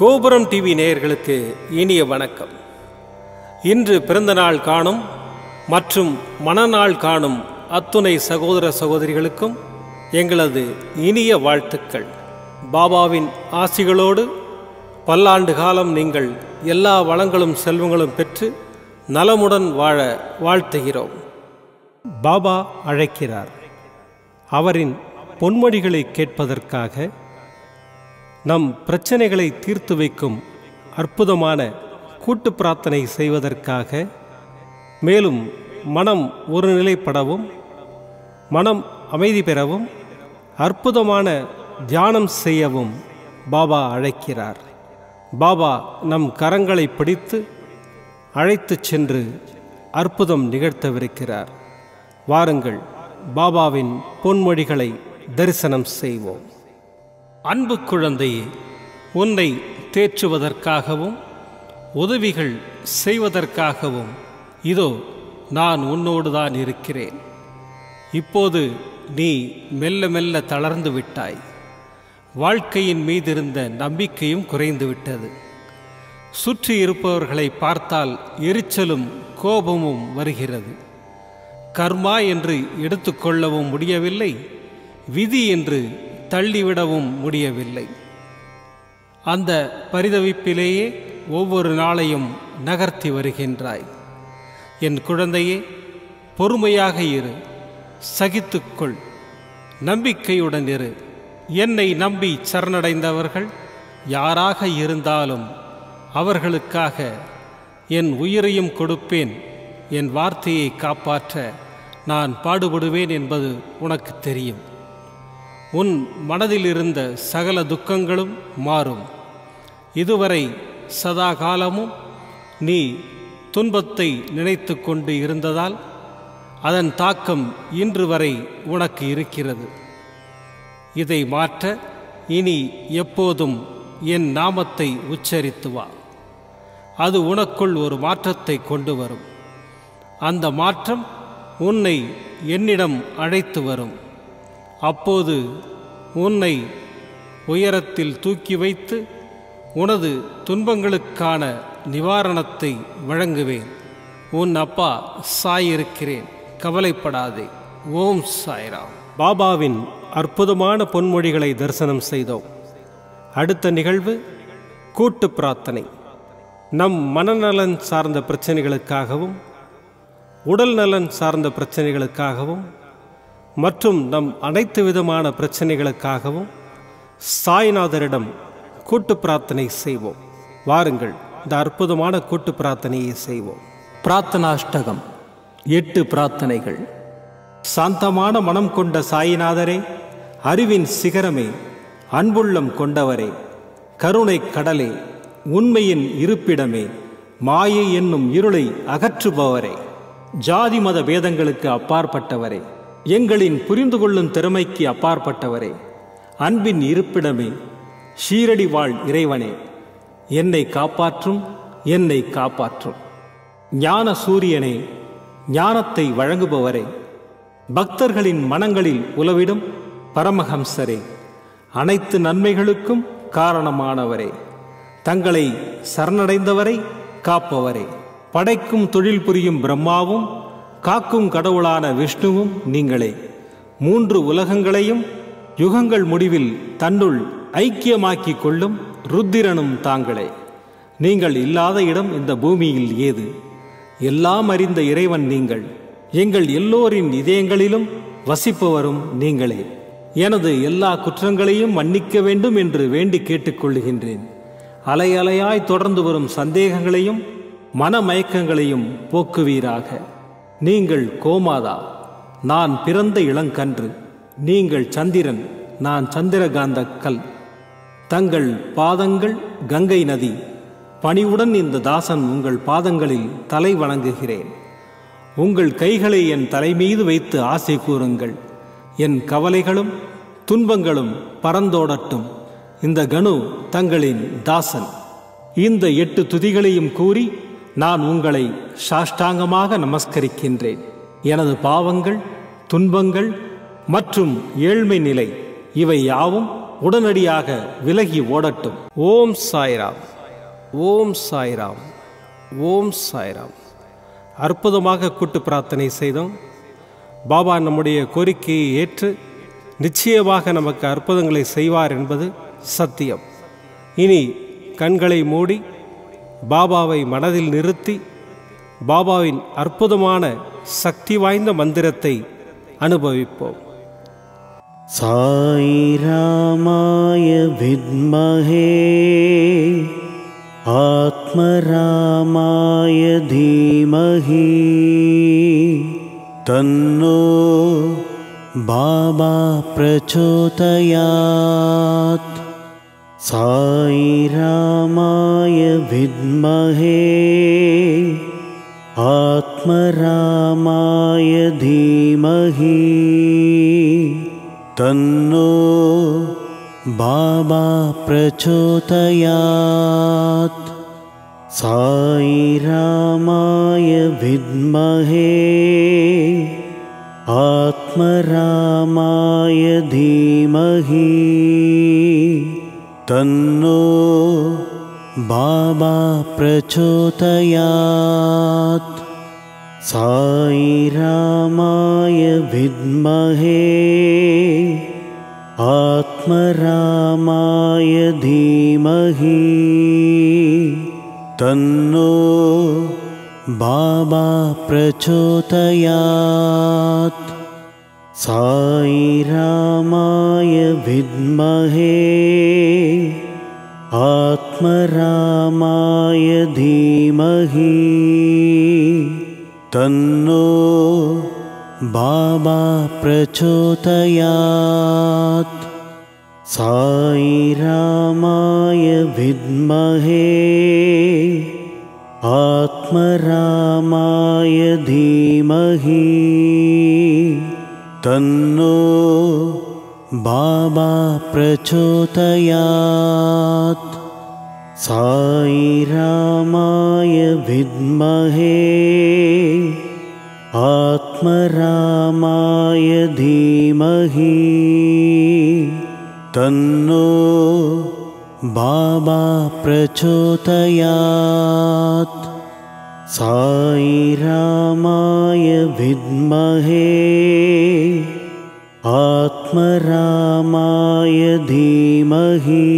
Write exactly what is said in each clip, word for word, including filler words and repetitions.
கோபுரம் டிவி நேயர்களுக்கு இனிய வணக்கம். இன்று பிறந்தநாள் காணும் மற்றும் மணநாள் காணும் அத்துணை சகோதர சகோதரிகளுக்கும் எங்களது இனிய வாழ்த்துக்கள். பாபாவின் ஆசிகளோடு பல்லாண்டு காலம் நீங்கள் எல்லா வளங்களும் செல்வங்களும் பெற்று நலமுடன் வாழ வாழ்த்துகிறோம். பாபா அழைக்கிறார். அவரின் பொன்மொழிகளை கேட்பதற்காக, நம் பிரச்சனைகளை தீர்த்து வைக்கும் அற்புதமான கூட்டு பிரார்த்தனை செய்வதற்காக, மேலும் மனம் ஒருநிலைப்படவும் மனம் அமைதி பெறவும் அற்புதமான தியானம் செய்யவும் பாபா அழைக்கிறார். பாபா நம் கரங்களை பிடித்து அழைத்துச் சென்று அற்புதம் நிகழ்த்தவிருக்கிறார். வாருங்கள், பாபாவின் பொன்மொழிகளை தரிசனம் செய்வோம். அன்பு குழந்தையே, உன்னை தேற்றுவதற்காகவும் உதவிகள் செய்வதற்காகவும் இதோ நான் உன்னோடு தான் இருக்கிறேன். இப்போது நீ மெல்ல மெல்ல தளர்ந்து விட்டாய். வாழ்க்கையின் மீதிருந்த நம்பிக்கையும் குறைந்து விட்டது. சுற்றி இருப்பவர்களை பார்த்தால் எரிச்சலும் கோபமும் வருகிறது. கர்மா என்று எடுத்துக்கொள்ளவும் முடியவில்லை, விதி என்று தள்ளிவிடவும் முடியவில்லை. அந்த பரிதவிப்பிலேயே ஒவ்வொரு நாளையும் நகர்த்தி வருகின்றாய். என் குழந்தையே, பொறுமையாக இரு, சகித்துக்கொள், நம்பிக்கையுடன் இரு. என்னை நம்பி சரணடைந்தவர்கள் யாராக இருந்தாலும் அவர்களுக்காக என் உயிரையும் கொடுப்பேன். என் வார்த்தையை காப்பாற்ற நான் பாடுபடுவேன் என்பது உனக்கு தெரியும். உன் மனதில் இருந்த சகல துக்கங்களும் மாறும். இதுவரை சதா காலமும் நீ துன்பத்தை நினைத்து கொண்டு இருந்ததால் அதன் தாக்கம் இன்று வரை உனக்கு இருக்கிறது. இதை மாற்ற இனி எப்போதும் என் நாமத்தை உச்சரித்து வா. அது உனக்குள் ஒரு மாற்றத்தை கொண்டு வரும். அந்த மாற்றம் உன்னை என்னிடம் அழைத்து வரும். அப்போது உன்னை உயரத்தில் தூக்கி வைத்து உனது துன்பங்களுக்கான நிவாரணத்தை வழங்குவேன். உன் அப்பா சாயிருக்கிறேன், கவலைப்படாதே. ஓம் சாய்ராம். பாபாவின் அற்புதமான பொன்மொழிகளை தரிசனம் செய்தோம். அடுத்த நிகழ்வு கூட்டு பிரார்த்தனை. நம் மனநலன் சார்ந்த பிரச்சனைகளுக்காகவும் உடல் நலன் சார்ந்த பிரச்சனைகளுக்காகவும் மற்றும் நம் அனைத்து விதமான பிரச்சனைகளுக்காகவும் சாய்நாதரிடம் கூட்டு பிரார்த்தனை செய்வோம். வாருங்கள், இந்த அற்புதமான கூட்டு பிரார்த்தனையை செய்வோம். பிரார்த்தனாஷ்டகம். எட்டு பிரார்த்தனைகள். சாந்தமான மனம் கொண்ட சாயிநாதரே, அறிவின் சிகரமே, அன்புள்ளம் கொண்டவரே, கருணை கடலே, உண்மையின் இருப்பிடமே, மாயை என்னும் இருளை அகற்றுபவரே, ஜாதி மத வேதங்களுக்கு அப்பாற்பட்டவரே, எங்களின் புரிந்து கொள்ளும் திறமைக்கு அப்பாற்பட்டவரே, அன்பின் இருப்பிடமே, ஷீரடி வாழ் இறைவனே, என்னை காப்பாற்றும், என்னை காப்பாற்றும். ஞான சூரியனே, ஞானத்தை வழங்குபவரே, பக்தர்களின் மனங்களில் உலவிடும் பரமஹம்சரே, அனைத்து நன்மைகளுக்கும் காரணமானவரே, தங்களை சரணடைந்தவரை காப்பவரே, படைக்கும் தொழில் புரியும் பிரம்மாவும் காக்கும் கடவுளான விஷ்ணுவும் நீங்களே. மூன்று உலகங்களையும் யுகங்கள் முடிவில் தன்னுள் ஐக்கியமாக்கி கொள்ளும் ருத்திரனும் தாங்களே. நீங்கள் இல்லாத இடம் இந்த பூமியில் ஏது? எல்லாம் அறிந்த இறைவன் நீங்கள். எங்கள் எல்லோரின் இதயங்களிலும் வசிப்பவரும் நீங்களே. எனது எல்லா குற்றங்களையும் மன்னிக்க வேண்டும் என்று வேண்டி கேட்டுக்கொள்ளுகின்றேன். அலை அலையாய் தொடர்ந்து வரும் சந்தேகங்களையும் மனமயக்கங்களையும் போக்குவீராக. நீங்கள் கோமாதா, நான் பிறந்த இளங்கன்று. நீங்கள் சந்திரன், நான் சந்திரகாந்த கல். தங்கள் பாதங்கள் கங்கை நதி. பணிவுடன் இந்த தாசன் உங்கள் பாதங்களில் தலை வணங்குகிறேன். உங்கள் கைகளை என் தலைமீது வைத்து ஆசை கூறுங்கள். என் கவலைகளும் துன்பங்களும் பறந்தோடட்டும். இந்த கணு தங்களின் தாசன். இந்த எட்டு துதிகளையும் கூறி நான் உங்களை சாஷ்டாங்கமாக நமஸ்கரிக்கின்றேன். எனது பாவங்கள், துன்பங்கள் மற்றும் ஏழ்மை நிலை இவை யாவும் உடனடியாக விலகி ஓடட்டும். ஓம் சாய்ராம், ஓம் சாய்ராம், ஓம் சாய்ராம். அற்புதமாக கூட்டு பிரார்த்தனை செய்தோம். பாபா நம்முடைய கோரிக்கையை ஏற்று நிச்சயமாக நமக்கு அற்புதங்களை செய்வார் என்பது சத்தியம். இனி கண்களை மூடி பாபாவை மனதில் நிறுத்தி பாபாவின் அற்புதமான சக்தி வாய்ந்த மந்திரத்தை அனுபவிப்போம். சாய் ராமாய வித்மஹே ஆத்மராமாய தீமஹி தன்னோ பாபா பிரச்சோதயாத். சாய் ராமாய வித்மஹே ஆத்மராமாய தீமஹி தன்னோ பாபா பிரச்சோதயாத். சாய் ராமாய வித்மஹே ஆத்மராமாய தீமஹி தன்னோ பாபா பிரச்சோதயாத். சாய் ராமாய வித்மஹே ஆத்மராமாய தீமஹி தன்னோ பாபா பிரச்சோதயாத். சாய் ராமாய வித்மஹே ஆத்மராமாய தீமஹி தன்னோ பாபா பிரச்சோதயாத். சாய் ராமாய வித்மஹே ஆத்மராமாய தீமஹி தன்னோ பாபா பிரச்சோதயாத். சாய் ராமாய வித்மஹே ஆத்மராமாய தீமஹி தன்னோ பாபா பிரச்சோதயாத். சாய் ராமாய வித்மஹே ஆத்மராமாய தீமஹி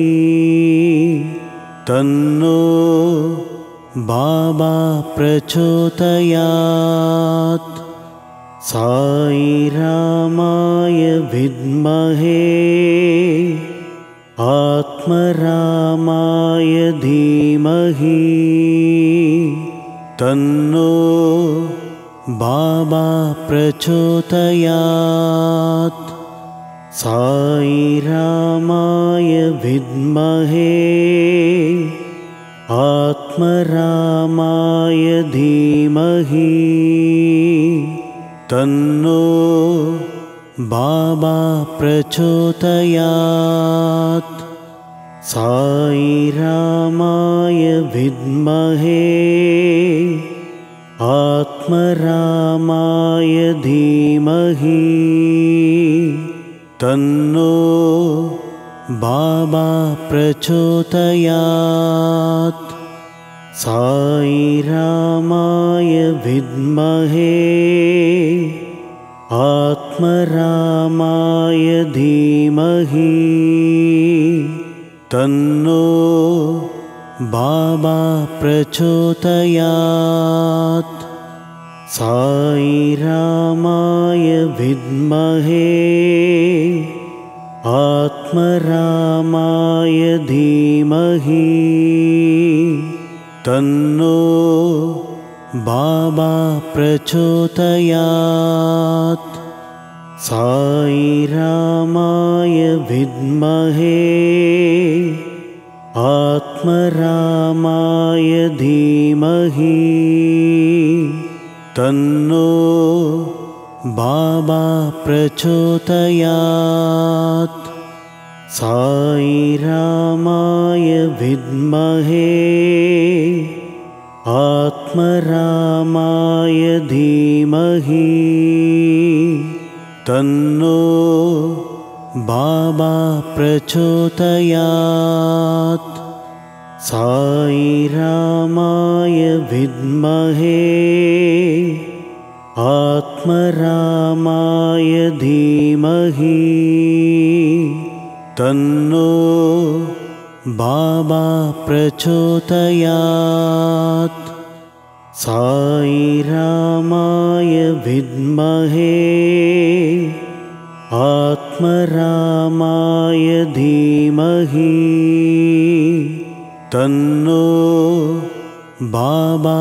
தன்னோ பாபா பிரச்சோதயாத். சாய் ராமாய வித்மஹே ஆத்மராமாய தீமஹி தன்னோ பாபா பிரச்சோதயாத். சாய் ராமாய வித்மஹே ஆத்மராமாய தீமஹி தன்னோ பாபா பிரச்சோதயாத். சாய் ராமாய வித்மஹே ஆத்மராமாய தீமஹி தன்னோ பாபா பிரச்சோதயாத். சாய் ராமாய வித்மஹே ஆத்மராமாய தீமஹி தன்னோ பாபா பிரச்சோதயாத். சாய் ராமாய வித்மஹே ஆத்மராமாய தீமஹி தன்னோ பாபா பிரச்சோதயாத். சாய் ராமாய வித்மஹே ஆத்மராமாய தீமஹி தன்னோ பாபா பிரச்சோதயாத். சாய் ராமாய வித்மஹே ஆத்மராமாய தீமஹி தன்னோ बाबा प्रचोदयात्। साई रामाय विद्महे आत्मरामाय धीमहि तन्नो बाबा प्रचोदयात्। साई रामाय विद्महे आत्मरामाय धीमहि तन्नो बाबा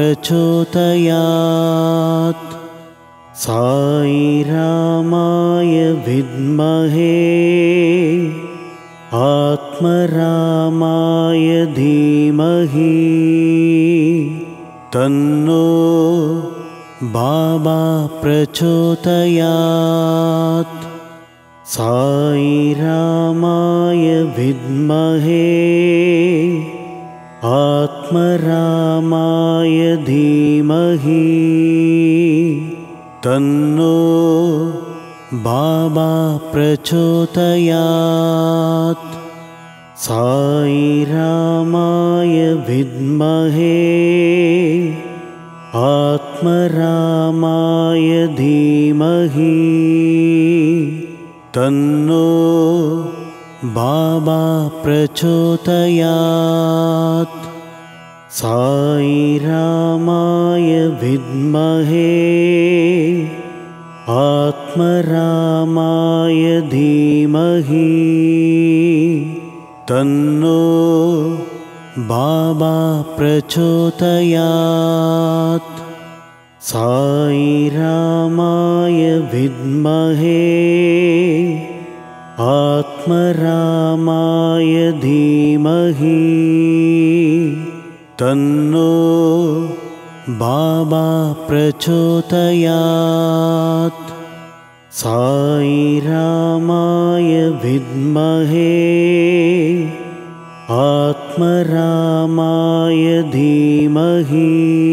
प्रचोदयात्। साई रामाय विद्महे आत्मरामाय धीमहि तन्नो बाबा प्रचोदयात्। साई रामाय विद्महे आत्मरामाय धीमहि तन्नो बाबा प्रचोदयात्। साई रामाय विद्महे आत्मरामाय धीमहि तन्नो बाबा प्रचोदयात्। साई रामाय विद्महे आत्मरामाय धीमहि तन्नो बाबा प्रचोदयात्। साई रामाय विद्महे आत्मरामाय धीमहि तन्नो बाबा प्रचोदयात्। साई रामाय विद्महे आत्मरामाय धीमहि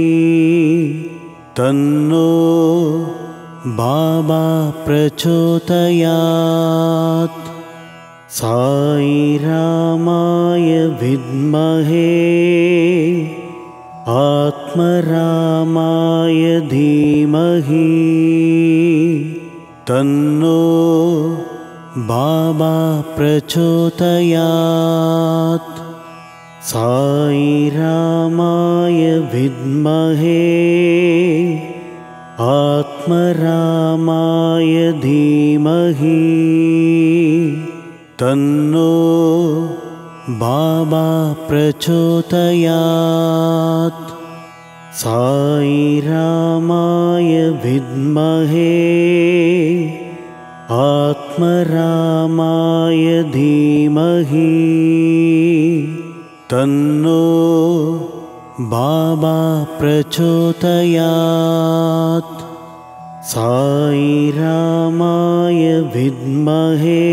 तन्नो बाबा प्रचोदयात्। साई रामाय विद्महे आत्मरामाय धीमहि तन्नो बाबा प्रचोदयात्। साई रामाय विद्महे आत्मरामाय धीमहि तन्नो बाबा प्रचोदयात्। साई रामाय विद्महे आत्मरामाय धीमहि तन्नो बाबा प्रचोदयात्। साई रामाय विद्महे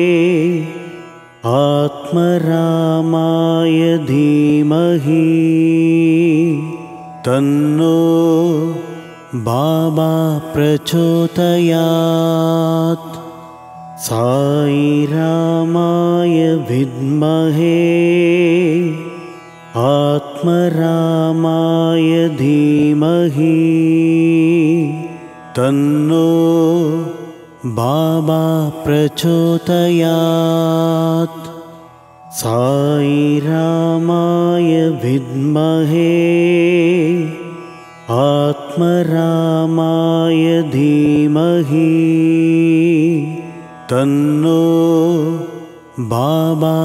आत्मरामाय धीमहि तन्नो बाबा प्रचोदयात्। साई रामाय विद्महे आत्मरामाय धीमहि तन्नो बाबा प्रचोदयात्। साई रामाय विद्महे आत्मरामाय धीमहि तन्नो बाबा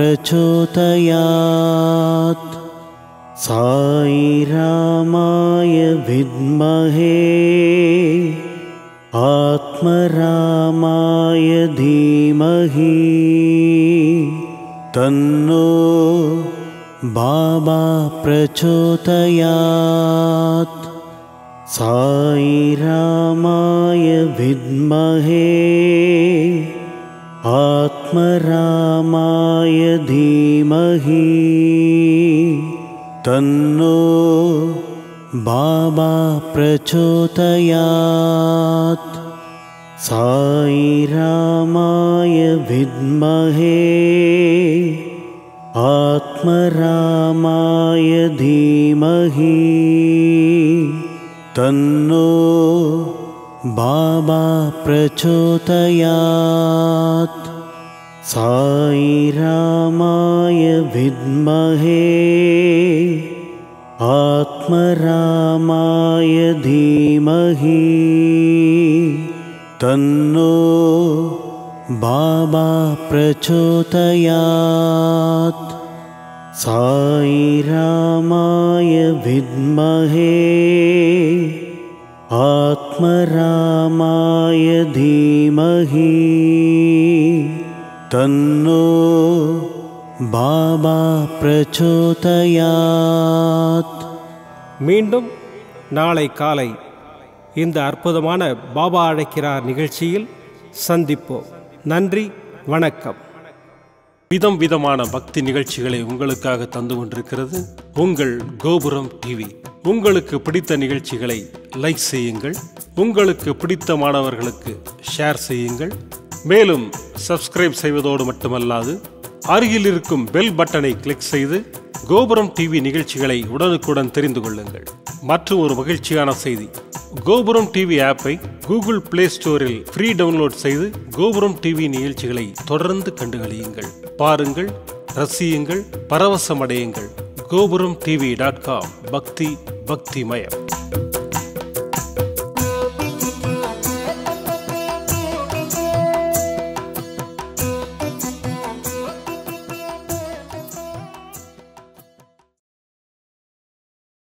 प्रचोदयात्। साई रामाय विद्महे आत्मरामाय धीमहि तन्नो बाबा प्रचोदयात्। साई रामाय विद्महे आत्मरामाय धीमहि तन्नो बाबा प्रचोदयात्। साई रामाय विद्महे आत्मरामाय धीमहि तन्नो बाबा प्रचोदयात्। साई रामाय विद्महे आत्मरामाय धीमहि तन्नो बाबा प्रचोदयात्। साई रामाय विद्महे आत्मरामाय धीमहि तन्नो बाबा प्रचोदयात्। மீண்டும் நாளை காலை இந்த அற்புதமான பாபா அழைக்கிறார் நிகழ்ச்சியில் சந்திப்போம். நன்றி, வணக்கம். விதம் விதமான பக்தி நிகழ்ச்சிகளை உங்களுக்காக தந்து கொண்டிருக்கிறது உங்கள் கோபுரம் டிவி. உங்களுக்கு பிடித்த நிகழ்ச்சிகளை லைக் செய்யுங்கள், உங்களுக்கு பிடித்த மாணவர்களுக்கு ஷேர் செய்யுங்கள். மேலும் சப்ஸ்கிரைப் செய்வதோடு மட்டுமல்லாது அருகில் இருக்கும் பெல் பட்டனை கிளிக் செய்து கோபுரம் டிவி நிகழ்ச்சிகளை உடனுக்குடன் தெரிந்து கொள்ளுங்கள். மற்றும் ஒரு மகிழ்ச்சியான செய்தி, கோபுரம் டிவி ஆப்பை கூகுள் பிளே ஸ்டோரில் ஃப்ரீ டவுன்லோட் செய்து கோபுரம் டிவி நிகழ்ச்சிகளை தொடர்ந்து கண்டுகளியுங்கள், பாருங்கள், ரசியுங்கள், பரவசமடையுங்கள். கோபுரம் டிவி டாட் காம். பக்தி பக்திமயம்.